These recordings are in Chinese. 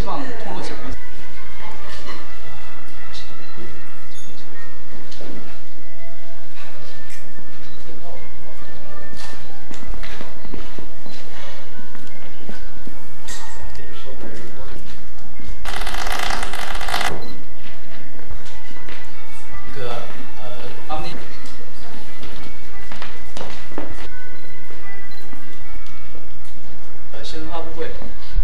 希望通过讲义。新闻发布会。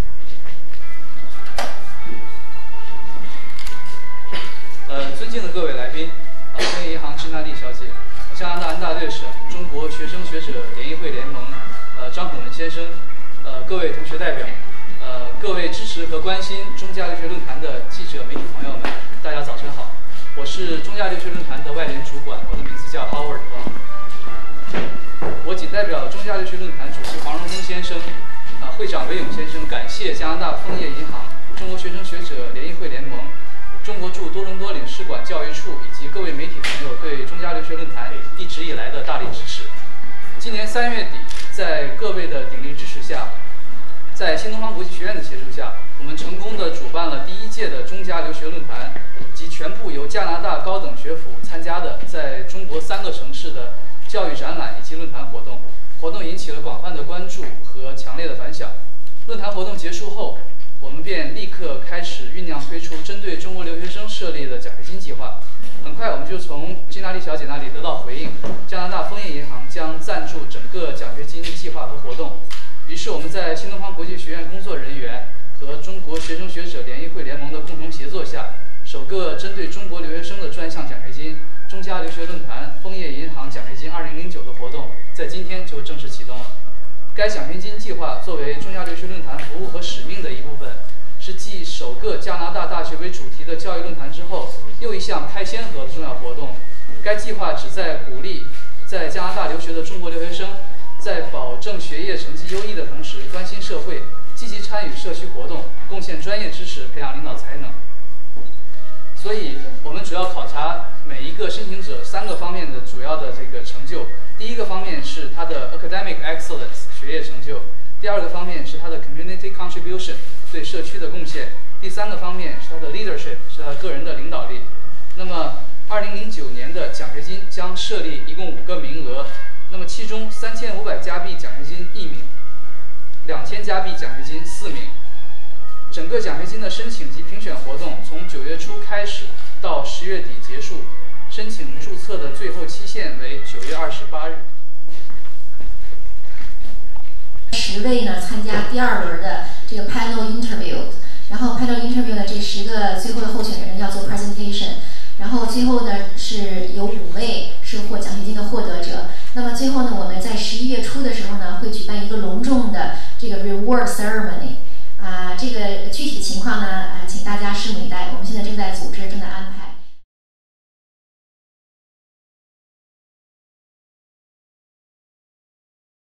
尊敬的各位来宾，工业银行支那丽小姐，加拿大安大略省中国学生学者联谊会联盟张孔文先生，各位同学代表，各位支持和关心中加留学论坛的记者、媒体朋友们，大家早晨好！我是中加留学论坛的外联主管，我的名字叫 Howard 汪。我仅代表中加留学论坛主席黄荣东先生。会长韦勇先生感谢加拿大枫叶银行、中国学生学者联谊会联盟、中国驻多伦多领事馆教育处以及各位媒体朋友对中加留学论坛一直以来的大力支持。今年3月底，在各位的鼎力支持下，在新东方国际学院的协助下，我们成功的主办了第1届的中加留学论坛及全部由加拿大高等学府参加的在中国3个城市的教育展览以及论坛活动。活动引起了广泛的关注和强烈的反响。论坛活动结束后，我们便立刻开始酝酿推出针对中国留学生设立的奖学金计划。很快，我们就从金娜丽小姐那里得到回应，加拿大枫叶银行将赞助整个奖学金计划和活动。于是，我们在新东方国际学院工作人员和中国学生学者联谊会联盟的共同协作下，首个针对中国留学生的专项奖学金——中加留学论坛枫叶银行奖学金2009的活动，在今天就正式启动了。该奖学金计划作为中加留学论坛服务和使命的一部分，是继首个加拿大大学为主题的教育论坛之后，又一项开先河的重要活动。该计划旨在鼓励在加拿大留学的中国留学生，在保证学业成绩优异的同时，关心社会，积极参与社区活动，贡献专业知识，培养领导才能。所以，我们主要考察每一个申请者3个方面的主要的这个成就。第一个方面是他的 academic excellence 学业成就，第2个方面是他的 community contribution 对社区的贡献，第3个方面是他的 leadership 是他个人的领导力。那么，2009年的奖学金将设立一共5个名额，那么其中3500加币奖学金1名，2000加币奖学金4名。整个奖学金的申请及评选活动从9月初开始到10月底结束，申请注册的最后期限为9月28日。 10位呢参加第2轮的这个 panel interview， 然后 panel interview 的这10个最后的候选人要做 presentation， 然后最后呢是有5位是获奖学金的获得者。那么最后呢，我们在11月初的时候呢会举办一个隆重的这个 reward ceremony。这个具体情况呢，请大家拭目以待。我们现在正在组织，正在安排。